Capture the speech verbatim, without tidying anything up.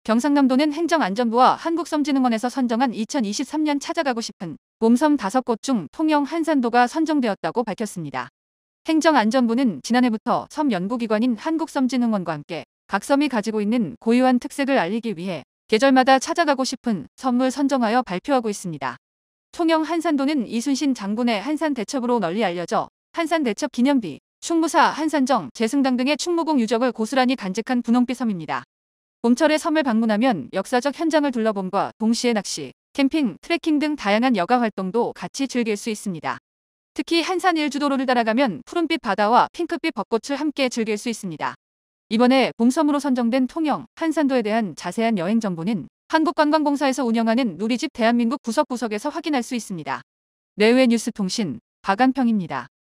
경상남도는 행정안전부와 한국섬진흥원에서 선정한 이천이십삼 년 찾아가고 싶은 봄섬 다섯 곳 중 통영 한산도가 선정되었다고 밝혔습니다. 행정안전부는 지난해부터 섬 연구기관인 한국섬진흥원과 함께 각 섬이 가지고 있는 고유한 특색을 알리기 위해 계절마다 찾아가고 싶은 섬을 선정하여 발표하고 있습니다. 통영 한산도는 이순신 장군의 한산 대첩으로 널리 알려져 한산 대첩 기념비, 충무사, 한산정, 제승당 등의 충무공 유적을 고스란히 간직한 분홍빛 섬입니다. 봄철에 섬을 방문하면 역사적 현장을 둘러봄과 동시에 낚시, 캠핑, 트레킹 등 다양한 여가 활동도 같이 즐길 수 있습니다. 특히 한산 일주도로를 따라가면 푸른빛 바다와 핑크빛 벚꽃을 함께 즐길 수 있습니다. 이번에 봄섬으로 선정된 통영, 한산도에 대한 자세한 여행 정보는 한국관광공사에서 운영하는 누리집 대한민국 구석구석에서 확인할 수 있습니다. 내외 뉴스통신 박안평입니다.